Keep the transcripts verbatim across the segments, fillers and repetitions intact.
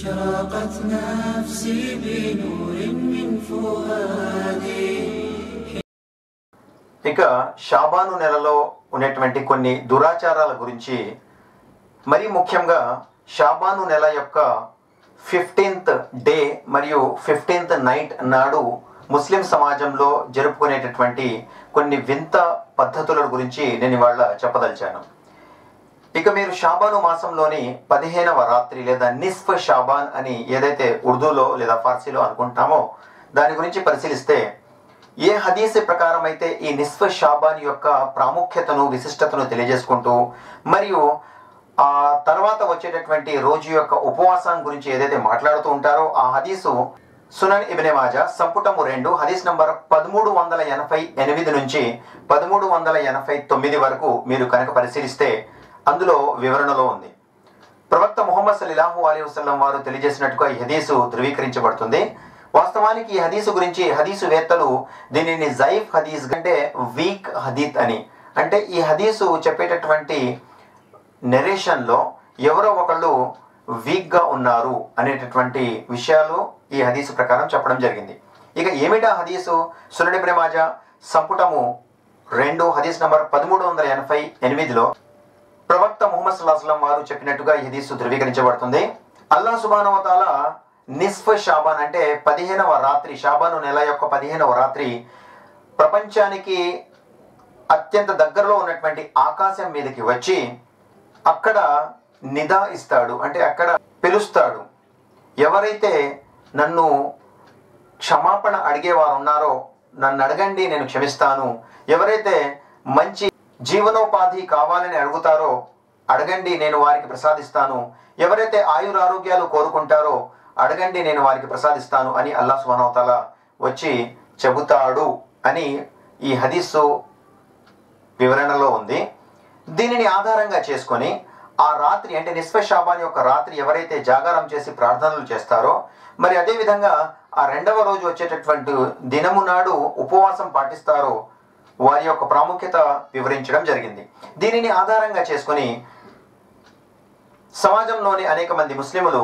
أشرقت نفسي بنور من فؤادي. ఇక షాబాను నెలలో ఉన్నటువంటి కొన్ని దురాచారాల గురించి, మరి ముఖ్యంగా షాబాను నెల యొక్క ఫిఫ్టీన్త్ డే మరియు ఫిఫ్టీన్త్ నైట్ నాడు ముస్లిం సమాజంలో జరుపుకునేటటువంటి కొన్ని వింత పద్ధతుల గురించి నేను ఇవాళ చెప్పదలిచాను. ఇక మీరు షాబాను మాసంలోని పదిహేనవ రాత్రి లేదా నిస్ఫ్ షాబాన్ అని ఏదైతే ఉర్దూలో లేదా ఫార్సీలో అనుకుంటామో దాని గురించి పరిశీలిస్తే, ఏ హదీస్ ప్రకారం అయితే ఈ నిస్ఫ్ షాబాన్ యొక్క ప్రాముఖ్యతను విశిష్టతను తెలియజేసుకుంటూ మరియు ఆ తర్వాత వచ్చేటటువంటి రోజు యొక్క ఉపవాసం గురించి ఏదైతే మాట్లాడుతూ ఉంటారో ఆ హదీసు సునన్ ఇబ్నే మాజా సంపుటము రెండు హదీస్ నంబర్ పదమూడు వందల ఎనభై ఎనిమిది నుంచి పదమూడు వందల ఎనభై తొమ్మిది వరకు మీరు కనుక పరిశీలిస్తే అందులో వివరణలో ఉంది. ప్రవక్త ముహమ్మద్ సల్లల్లాహు అలైహి వసల్లం వారు తెలియజేసినట్టుగా ఈ హదీసు ధృవీకరించబడుతుంది. వాస్తవానికి ఈ హదీసు గురించి హదీసు వేత్తలు దీనిని జైఫ్ హదీస్ అంటే వీక్ హదీత్ అని, అంటే ఈ హదీసు చెప్పేటటువంటి నెరేషన్లో ఎవరో ఒకళ్ళు వీక్గా ఉన్నారు అనేటటువంటి విషయాలు ఈ హదీసు ప్రకారం చెప్పడం జరిగింది. ఇక ఏమిటా హదీసు? సునన్ ఇబ్నే మాజా సంపుటము రెండు హదీస్ నంబర్ పదమూడు వందల ఎనభై ఎనిమిదిలో ప్రవక్త ముహమ్మద్ సల్లల్లాహు అలైహి వసల్లం వారు చెప్పినట్టుగా ఈ హదీసు ధృవీకరించబడుతుంది. అల్లాహ్ సుబ్హానహు వ తఆలా నిస్ఫ్ షాబాన్ అంటే పదిహేనవ రాత్రి, షాబాను నెల యొక్క పదిహేనవ రాత్రి ప్రపంచానికి అత్యంత దగ్గరలో ఉన్నటువంటి ఆకాశం మీదకి వచ్చి అక్కడ నిదా ఇస్తాడు, అంటే అక్కడ పిలుస్తాడు. ఎవరైతే నన్ను క్షమాపణ అడిగేవారు ఉన్నారో నన్ను అడగండి, నేను క్షమిస్తాను. ఎవరైతే మంచి జీవనోపాధి కావాలని అడుగుతారో అడగండి, నేను వారికి ప్రసాదిస్తాను. ఎవరైతే ఆయురారోగ్యాలు కోరుకుంటారో అడగండి, నేను వారికి ప్రసాదిస్తాను అని అల్లాహ్ సుబ్హానహు వ తఆలా వచ్చి చెబుతాడు అని ఈ హదీసు వివరణలో ఉంది. దీనిని ఆధారంగా చేసుకొని ఆ రాత్రి అంటే నిస్ఫ్ షాబాన్ యొక్క రాత్రి ఎవరైతే జాగారం చేసి ప్రార్థనలు చేస్తారో, మరి అదేవిధంగా ఆ రెండవ రోజు వచ్చేటటువంటి దినము నాడు ఉపవాసం పాటిస్తారో వారి యొక్క ప్రాముఖ్యత వివరించడం జరిగింది. దీనిని ఆధారంగా చేసుకొని సమాజంలోని అనేక మంది ముస్లిములు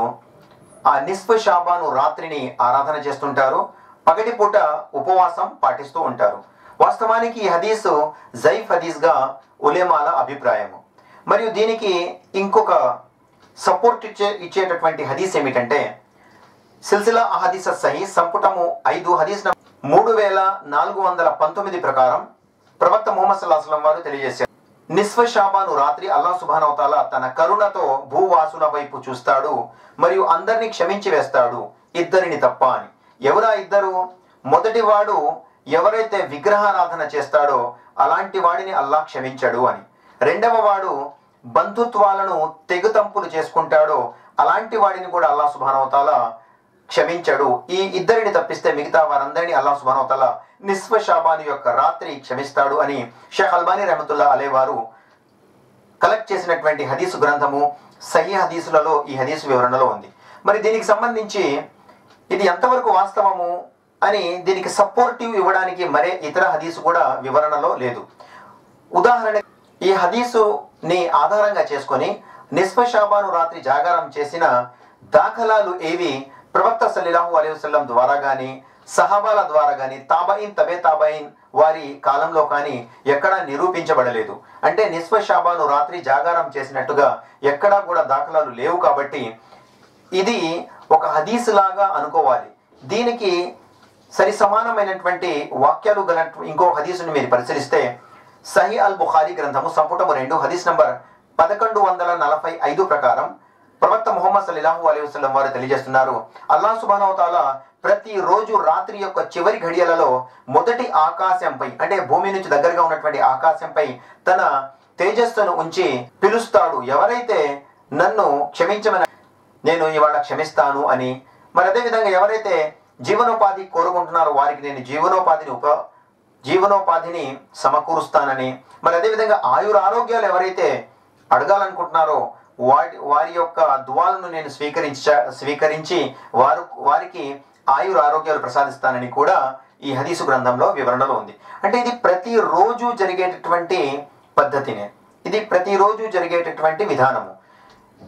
ఆ నిస్ఫ్ షాబాను రాత్రిని ఆరాధన చేస్తుంటారు, పగటిపూట ఉపవాసం పాటిస్తూ ఉంటారు. వాస్తవానికి ఈ హదీసు జైఫ్ హదీస్గా ఉలేమాల అభిప్రాయము. మరియు దీనికి ఇంకొక సపోర్ట్ ఇచ్చే ఇచ్చేటటువంటి హదీస్ ఏమిటంటే సిల్సిలా అహదీస్ సహీహ్ సంపుటము ఐదు హదీస్ మూడు వేల నాలుగు వందల పంతొమ్మిది ప్రకారం ప్రవక్త ముహమ్మద్ సల్లల్లాహు అలైహి వసల్లం వారు తెలియజేశారు, నిస్ఫ్ షాబాను రాత్రి అల్లాహ్ సుబ్హానహు వ తఆలా తన కరుణతో భూవాసుల వైపు చూస్తాడు మరియు అందరినీ క్షమించి వేస్తాడు, ఇద్దరిని తప్ప అని. ఎవరా ఇద్దరు? మొదటివాడు ఎవరైతే విగ్రహారాధన చేస్తాడో అలాంటి వాడిని అల్లాహ్ క్షమించడు అని. రెండవ వాడు బంధుత్వాలను తెగుతంపులు చేసుకుంటాడో అలాంటి వాడిని కూడా అల్లాహ్ సుబ్హానహు వ తఆలా క్షమించడు. ఈ ఇద్దరిని తప్పిస్తే మిగతా వారందరినీ అల్లాహ్ సుబ్హానహు వ తఆలా నిస్ఫ్ షాబాన్ యొక్క రాత్రి క్షమిస్తాడు అని షేఖ్ అల్బానీ రహమతుల్లాహి అలైహి వారు కలెక్ట్ చేసినటువంటి హదీసు గ్రంథము సహీహ్ హదీసులలో ఈ హదీసు వివరణలో ఉంది. మరి దీనికి సంబంధించి ఇది ఎంతవరకు వాస్తవము అని దీనికి సపోర్టివ్ ఇవ్వడానికి మరే ఇతర హదీసు కూడా వివరణలో లేదు. ఉదాహరణ, ఈ హదీసుని ఆధారంగా చేసుకొని నిస్ఫ్ షాబాను రాత్రి జాగారం చేసిన దాఖలాలు ఏవి ప్రవక్త సల్లల్లాహు అలైహి వసల్లం ద్వారా కానీ సహాబాల ద్వారా కానీ తాబయిన్ తబే తాబయిన్ వారి కాలంలో కానీ ఎక్కడా నిరూపించబడలేదు. అంటే నిస్ఫ్ షాబాను రాత్రి జాగారం చేసినట్టుగా ఎక్కడా కూడా దాఖలాలు లేవు. కాబట్టి ఇది ఒక హదీస్ లాగా అనుకోవాలి. దీనికి సరి సమానమైనటువంటి వాక్యాలు గల ఇంకో హదీసుని మీరు పరిశీలిస్తే సహీ అల్ బుఖారీ గ్రంథము సంపుటము రెండు హదీస్ నంబర్ పదకొండు వందల నలభై ఐదు ప్రకారం ప్రవక్త ముహమ్మద్ సల్లల్లాహు అలైహి వసల్లం వారు తెలియజేస్తున్నారు, అల్లాహ్ సుబ్హానహు వ తఆలా ప్రతి రోజు రాత్రి యొక్క చివరి ఘడియలలో మొదటి ఆకాశంపై అంటే భూమి నుంచి దగ్గరగా ఉన్నటువంటి ఆకాశంపై తన తేజస్సును ఉంచి పిలుస్తాడు. ఎవరైతే నన్ను క్షమించమని నేను ఇవాళ క్షమిస్తాను అని. మరి అదేవిధంగా ఎవరైతే జీవనోపాధి కోరుకుంటున్నారో వారికి నేను జీవనోపాధిని ఉప జీవనోపాధిని సమకూరుస్తానని. మరి అదేవిధంగా ఆయుర ఆరోగ్యాలు ఎవరైతే అడగాలనుకుంటున్నారో వారి వారి యొక్క దువాలను నేను స్వీకరించ స్వీకరించి వారు వారికి ఆయుర ఆరోగ్యాలు ప్రసాదిస్తానని కూడా ఈ హదీసు గ్రంథంలో వివరణలో ఉంది. అంటే ఇది ప్రతిరోజు జరిగేటటువంటి పద్ధతినే, ఇది ప్రతిరోజు జరిగేటటువంటి విధానము.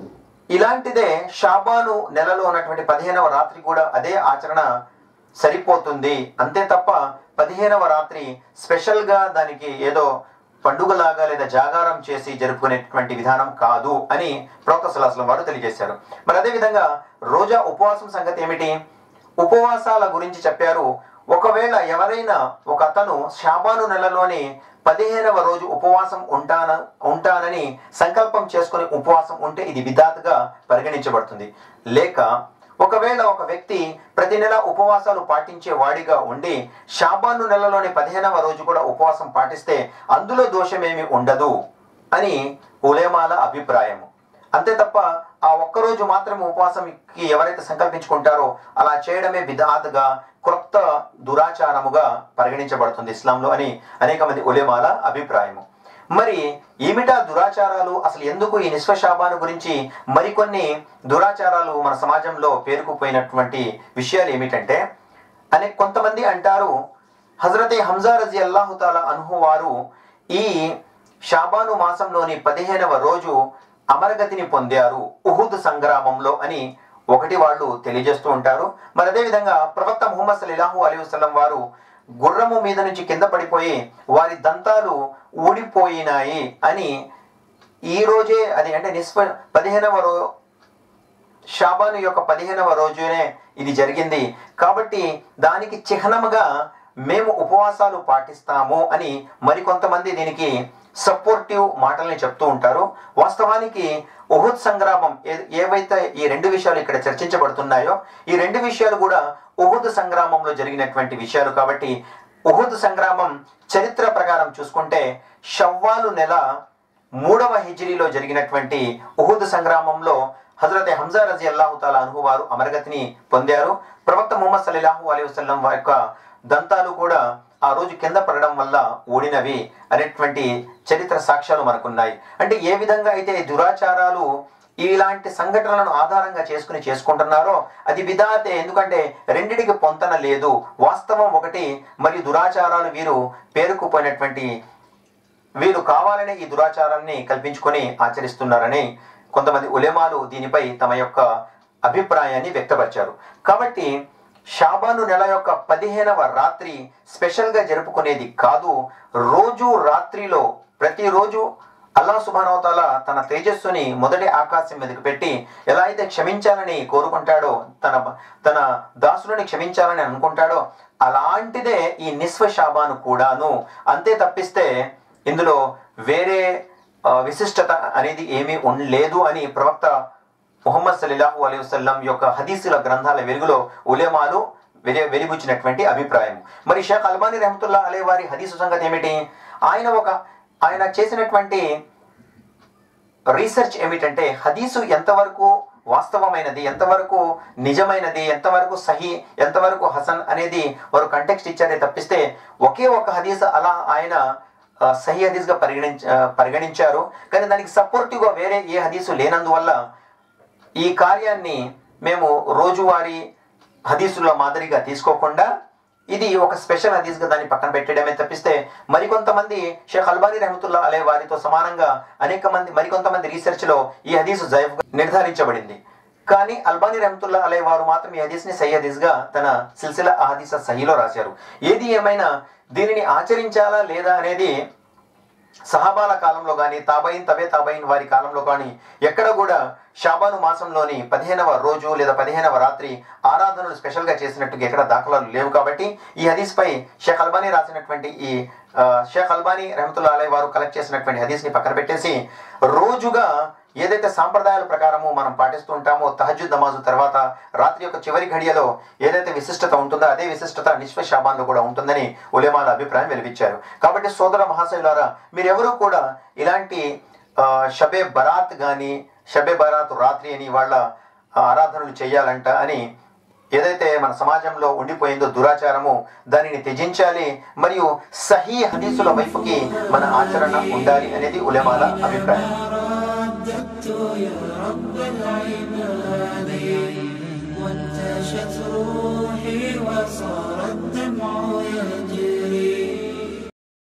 ఇలాంటిదే షాబాను నెలలో ఉన్నటువంటి పదిహేనవ రాత్రి కూడా అదే ఆచరణ సరిపోతుంది. అంతే తప్ప పదిహేనవ రాత్రి స్పెషల్గా దానికి ఏదో పండుగలాగా లేదా జాగారం చేసి జరుపుకునేటువంటి విధానం కాదు అని ప్రవక్త సల్లల్లాహు అలైహి వసల్లం వారు తెలియజేశారు. మరి అదేవిధంగా రోజా ఉపవాసం సంగతి ఏమిటి? ఉపవాసాల గురించి చెప్పారు. ఒకవేళ ఎవరైనా ఒక అతను షాబాను నెలలోని పదిహేనవ రోజు ఉపవాసం ఉంటాన ఉంటానని సంకల్పం చేసుకుని ఉపవాసం ఉంటే ఇది బిదాత్గా పరిగణించబడుతుంది. లేక ఒకవేళ ఒక వ్యక్తి ప్రతి నెల ఉపవాసాలు పాటించే వాడిగా ఉండి షాబాను నెలలోని పదిహేనవ రోజు కూడా ఉపవాసం పాటిస్తే అందులో దోషమేమి ఉండదు అని ఉలేమాల అభిప్రాయము. అంతే తప్ప ఆ ఒక్కరోజు మాత్రం ఉపవాసంకి ఎవరైతే సంకల్పించుకుంటారో అలా చేయడమే బిదాత్గా క్రొత్త దురాచారముగా పరిగణించబడుతుంది ఇస్లాంలో అని అనేక మంది ఉలేమాల అభిప్రాయము. మరి ఏమిటా దురాచారాలు? అసలు ఎందుకు ఈ నిస్ఫ షాబాను గురించి మరికొన్ని దురాచారాలు మన సమాజంలో పేరుకుపోయినటువంటి విషయాలు ఏమిటంటే, అనే కొంతమంది అంటారు హజరతే హంజా రజియల్లాహు తాలా అన్హు వారు ఈ షాబాను మాసంలోని పదిహేనవ రోజు అమరగతిని పొందారు ఉహుద్ సంగ్రామంలో అని ఒకటి వాళ్ళు తెలియజేస్తూ ఉంటారు. మరి అదేవిధంగా ప్రవక్త ముహమ్మద్ సల్లల్లాహు అలైహి వసల్లం వారు గుర్రము మీద నుంచి కింద పడిపోయి వారి దంతాలు ఊడిపోయినాయి అని ఈ రోజే, అది అంటే నిస్ఫ పదిహేనవ రో షాబాను యొక్క పదిహేనవ రోజునే ఇది జరిగింది కాబట్టి దానికి చిహ్నముగా మేము ఉపవాసాలు పాటిస్తాము అని మరికొంతమంది దీనికి సపోర్టివ్ మాటల్ని చెప్తూ ఉంటారు. వాస్తవానికి ఉహుద్ సంగ్రామం ఏవైతే ఈ రెండు విషయాలు ఇక్కడ చర్చించబడుతున్నాయో ఈ రెండు విషయాలు కూడా ఉహుద్ సంగ్రామంలో జరిగినటువంటి విషయాలు కాబట్టి ఉహుద్ సంగ్రామం చరిత్ర ప్రకారం చూసుకుంటే షవ్వాలు నెల మూడవ హిజ్రీలో జరిగినటువంటి ఉహుద్ సంగ్రామంలో హజరత్ హంజా రజియల్లాహు తాలా అన్హు వారు అమరగతిని పొందారు. ప్రవక్త ముహమ్మద్ సల్లల్లాహు అలైహి వసల్లం వారి యొక్క దంతాలు కూడా ఆ రోజు కింద పడడం వల్ల ఊడినవి అనేటువంటి చరిత్ర సాక్ష్యాలు మనకున్నాయి. అంటే ఏ విధంగా అయితే దురాచారాలు ఇలాంటి సంఘటనలను ఆధారంగా చేసుకుని చేసుకుంటున్నారో అది బిదాతే. ఎందుకంటే రెండిటికి పొంతన లేదు. వాస్తవం ఒకటి మరియు దురాచారాలు వీరు పేరుకుపోయినటువంటి వీరు కావాలనే ఈ దురాచారాన్ని కల్పించుకొని ఆచరిస్తున్నారని కొంతమంది ఉలెమాలు దీనిపై తమ యొక్క అభిప్రాయాన్ని వ్యక్తపరిచారు. కాబట్టి షాబాను నెల యొక్క పదిహేనవ రాత్రి స్పెషల్గా జరుపుకునేది కాదు. రోజు రాత్రిలో ప్రతిరోజు అల్లాహ్ సుబ్హానహు వ తఆలా తన తేజస్సుని మొదటి ఆకాశం మీదకి పెట్టి ఎలా అయితే క్షమించాలని కోరుకుంటాడో, తన తన దాసులని క్షమించాలని అనుకుంటాడో అలాంటిదే ఈ నిస్ఫ షాబాను కూడాను. అంతే తప్పిస్తే ఇందులో వేరే విశిష్టత అనేది ఏమీ ఉండలేదు అని ప్రవక్త ముహమ్మద్ సల్లల్లాహు అలైహి వసల్లం యొక్క హదీసుల గ్రంథాల వెలుగులో ఉలెమాలు వెలి వెలిబుచ్చినటువంటి అభిప్రాయం. మరి షేఖ్ అల్బానీ రహమతుల్లాహి అలైహి వారి హదీసు సంగతి ఏమిటి? ఆయన ఒక ఆయన చేసినటువంటి రీసెర్చ్ ఏమిటంటే హదీసు ఎంతవరకు వాస్తవమైనది, ఎంతవరకు నిజమైనది, ఎంతవరకు సహీ, ఎంతవరకు హసన్ అనేది వారు కంటెక్స్ట్ ఇచ్చారే తప్పిస్తే ఒకే ఒక హదీస్ అలా ఆయన సహీ హదీస్గా పరిగణించ పరిగణించారు కానీ దానికి సపోర్టివ్గా వేరే ఏ హదీసు లేనందువల్ల ఈ కార్యాన్ని మేము రోజువారీ హదీసుల మాదిరిగా తీసుకోకుండా ఇది ఒక స్పెషల్ హదీస్గా దాన్ని పక్కన పెట్టడమే తప్పిస్తే మరికొంతమంది షేఖ్ అల్బానీ రహమతుల్లాహి అలైహి వారితో సమానంగా అనేక మంది మరికొంతమంది రీసెర్చ్లో ఈ హదీసు జైఫ్గా నిర్ధారించబడింది. కానీ అల్బానీ రహమతుల్లాహి అలైహి వారు మాత్రం ఈ హదీస్ని సహీ హదీస్గా తన సిల్సిలా అహదీస్ సహీలో రాశారు. ఏది ఏమైనా దీనిని ఆచరించాలా లేదా అనేది సహాబాల కాలంలో కానీ తాబైన్ తబే తాబైన్ వారి కాలంలో కానీ ఎక్కడ కూడా షాబాను మాసంలోని పదిహేనవ రోజు లేదా పదిహేనవ రాత్రి ఆరాధనలు స్పెషల్గా చేసినట్టుగా ఎక్కడ దాఖలాలు లేవు. కాబట్టి ఈ హదీస్పై షేఖ్ అల్బానీ రాసినటువంటి ఈ షేఖ్ అల్బానీ రహమతుల్లాహి అలైహి వారు కలెక్ట్ చేసినటువంటి హదీస్ని పక్కన పెట్టేసి రోజుగా ఏదైతే సాంప్రదాయాల ప్రకారము మనం పాటిస్తూ ఉంటామో తహజ్జుద్ నమాజు తర్వాత రాత్రి యొక్క చివరి ఘడియలో ఏదైతే విశిష్టత ఉంటుందో అదే విశిష్టత నిస్ఫ షాబాన్లో కూడా ఉంటుందని ఉలెమాల అభిప్రాయం వెలిపించారు. కాబట్టి సోదర మహాశయులారా, మీరెవరూ కూడా ఇలాంటి షబే బరాత్ కానీ షబే బరాత్ రాత్రి అని వాళ్ళ ఆరాధనలు చేయాలంట అని ఏదైతే మన సమాజంలో ఉండిపోయిందో దురాచారము దానిని త్యజించాలి మరియు సహీ హదీసుల వైపుకి మన ఆచరణ ఉండాలి అనేది ఉలెమాల అభిప్రాయం. يا رب العباد وانتشت روحي وصارت